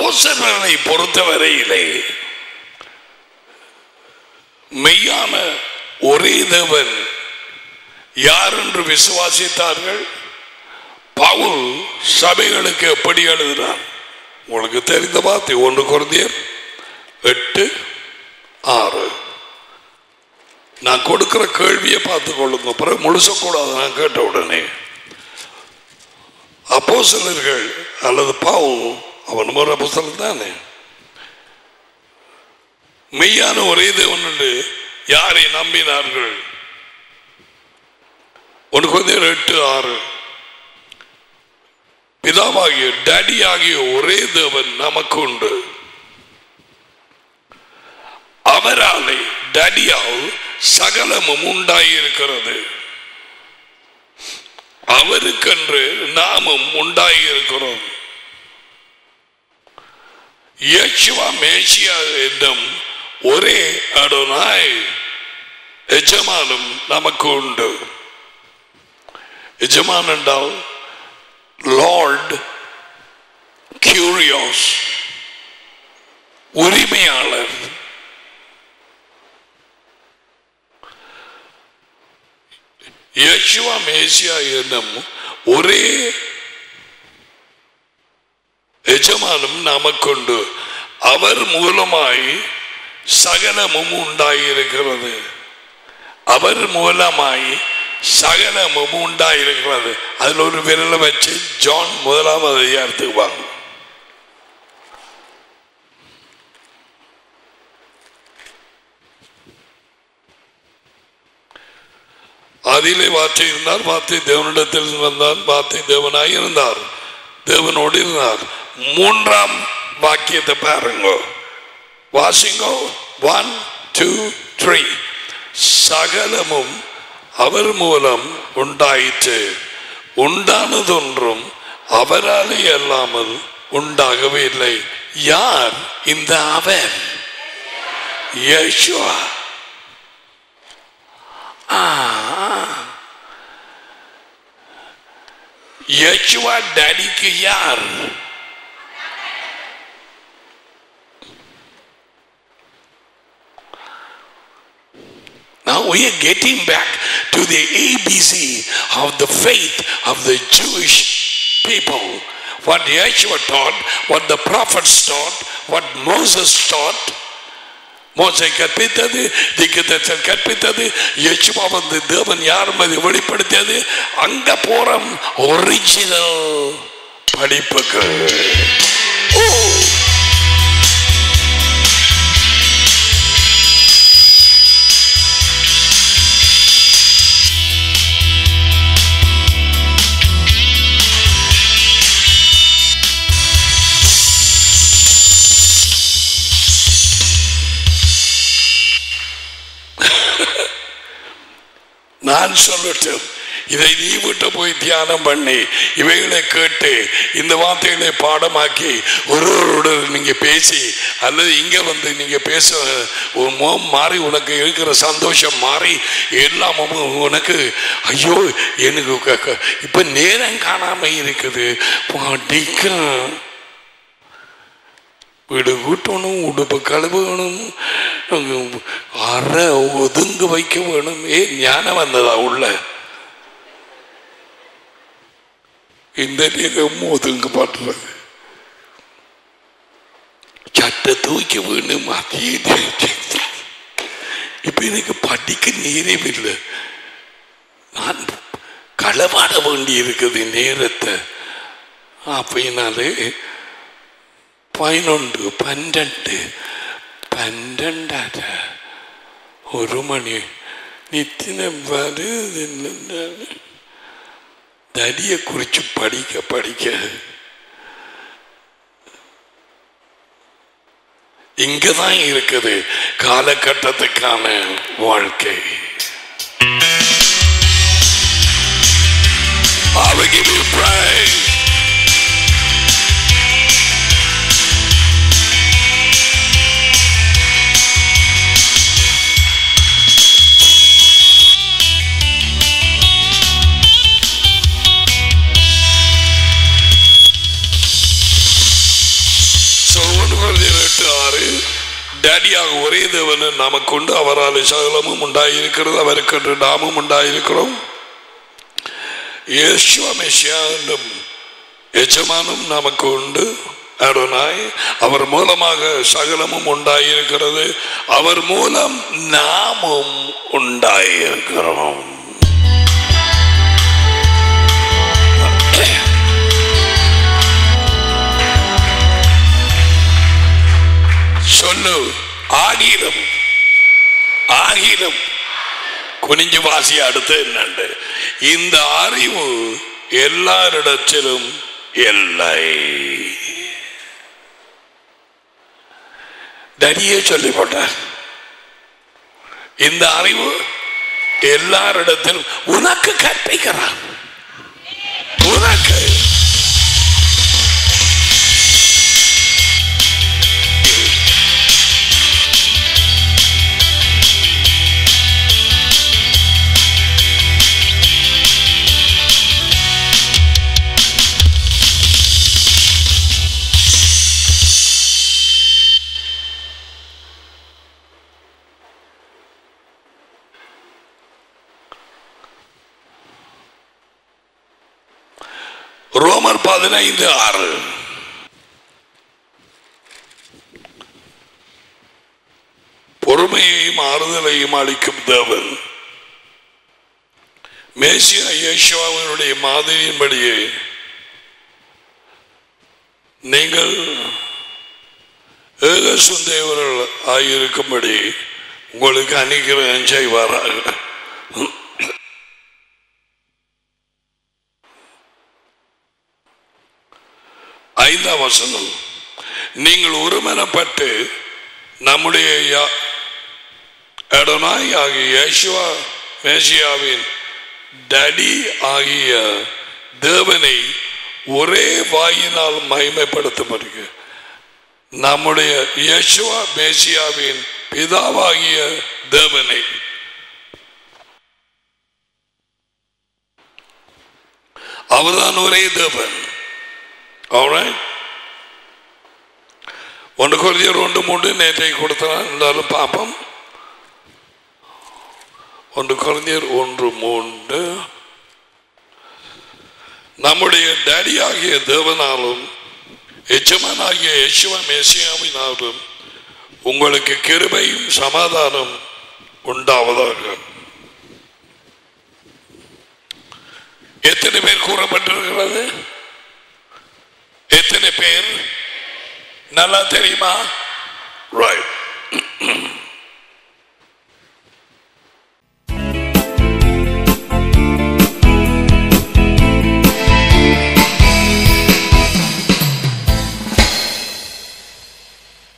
அப்போஸ்தலரை பொறுத்தவரையிலே மெய்யான ஒரே தேவன் யார் என்று விசுவாசித்தார்கள். பவுல் சபைகளுக்கு எப்படி எழுதினார்? உங்களுக்கு தெரிந்த வார்த்தை 1 கொரிந்தியர் 8:6. நான் கொடுக்கிற கேள்வியை பார்த்துக் கொள்ளுங்க, பிறகு முழுச கூடாது. நான் கேட்ட உடனே அப்போஸ்தலர்கள் அல்லது பவுல், அவன் ஒரு அப்போஸ்தலன் தானே, மெய்யான ஒரே தேவன் என்று யாரை நம்பினார்கள்? 1 கொரிந்தியர் 8:6. பிதாவாகிய டாடி ஆகிய ஒரே தேவன் நமக்கு உண்டு. அவராலே டாடியால் சகலமும் உண்டாயிருக்கிறது. அவருக்கென்று நாமும் உண்டாயிருக்கிறோம். யெகோவா மேசியா என்னும் ஒரே அடோனாய் எஜமானும் நமக்கு உண்டு. எஜமான் என்றால் லார்ட், கியூரியோஸ், உரிமையாளர். யெகோவா மேசியா என்னும் ஒரே எஜமானும் நமக்குண்டு. அவர் மூலமாய் சகலமும் உண்டாயிருக்கிறது. அவர் மூலமாய் சகலமும் உண்டாயிருக்கிறது. அதில் ஒரு விரலை வச்சு ஜான் 1 அதிகாரத்துக்கு வாங்க. அதிலே வார்த்தை இருந்தார், வார்த்தை தேவனிடத்தில் வந்தார், வார்த்தை தேவனாய் இருந்தார், தேவனோடு இருந்தார். 3ஆம் வாக்கியத்தை பாருங்க, வாசிங்கோ. 1, 2, 3. சகலமும் அவர் மூலம் உண்டாயிற்று. உண்டானதொன்றும் அவராலே அல்லாமல் உண்டாகவே இல்லை. யார் இந்த அவர்? யெகோவா. யெகோவா டாடிக்கு யார்? Now we are getting back to the ABC of the faith of the Jewish people. What Yeshua taught, what the prophets taught, what Moses taught. மோசே கற்பித்தது, தீர்க்கதரிசிகள் கற்பித்தது, யெகோவா வந்து தேவன் யார் என்பதை வெளிப்படுத்தியது. அங்க போறோம் ஒரிஜினல் படிப்புக்கு. நான் சொல்லட்டும், இதை நீ விட்டு போய் தியானம் பண்ணி இவைகளை கேட்டு இந்த வார்த்தைகளை பாடமாக்கி ஒருவருடன் நீங்க பேசி அல்லது இங்க வந்து நீங்க பேச ஒரு முகம் மாறி உனக்கு இருக்கிற சந்தோஷம் மாறி எல்லாமும் உனக்கு ஐயோ எனக்கு இப்ப நேரம் காணாம இருக்குது, படிக்கிறேன், வீடு கூட்டணும், உடுப்பு கழுவணும், அரை ஒதுங்க வைக்க வேணும். ஞானம் வந்ததா உள்ள? இந்த நேரம் ஒதுங்க பாட்டுறது, சட்டை தூக்கி வேணும். இப்ப எனக்கு படிக்க நேரம் இல்லை, நான் களவாட வேண்டி இருக்குது நேரத்தை. அப்படின்னாலே 11, 12, 12 1 மணி நித்தின தடியை குறிச்சு படிக்க படிக்க இங்கதான் இருக்குது காலகட்டத்துக்கான வாழ்க்கை. I will give you praise. So 6 டேடியாக ஒரே தேவன் நமக்கு உண்டு, அவரால் சகலமும் உண்டாயிருக்கிறது, அவருக்கு நாமும் உண்டாயிருக்கிறோம். யேசுவா மெசியா என்னும் எஜமானும் நமக்கு உண்டு, அடோனாய். அவர் மூலமாக சகலமும் உண்டாயிருக்கிறது, அவர் மூலம் நாமும் உண்டாயிருக்கிறோம். சொல்லு ஆகிலும் ஆகிலும் குனிஞ்சு வாசி. அடுத்து என்னண்டு? இந்த அறிவு எல்லாரிடத்திலும் இல்லை. தனியே சொல்லி போட்டார். இந்த அறிவு எல்லாரிடத்திலும் உனக்கு கற்பிக்கிறான். உனக்கு ரோமர் 15:6 பொறுமையையும் ஆறுதலையும் அளிக்கும் தேவன் மேசியா இயேசுவினுடைய மாதிரியின்படியே நீங்கள் ஏக சுந்தேவர்கள் ஆகியிருக்கும்படி உங்களுக்கு அனுகிரகம் செய்வாராக. 5ஆம் வசனம், நீங்கள் ஒருமனப்பட்டு நம்முடைய அடோனாய் ஆகிய யேசுவா மேசியாவின் டடி ஆகிய தேவனை ஒரே வாயினால் மகிமைப்படுத்தப்படுக. நம்முடைய யேசுவா மேசியாவின் பிதாவாகிய தேவனை, அவர்தான் ஒரே தேவன். Alright? 1 Corinthians 2:3 நேற்றை கொடுத்தான், இருந்தாலும் பாப்போம். 1 Corinthians 1:3 நம்முடைய டேடியாகிய தேவனாலும் எஜமானாகிய யேசுவா மேசியாவினாலும் உங்களுக்கு கிருபையும் சமாதானம் உண்டாவதாக. எத்தனை பேர் கூறப்பட்டிருக்கிறது? எத்தனை பேர்? நல்லா தெரியுமா? ரைட்.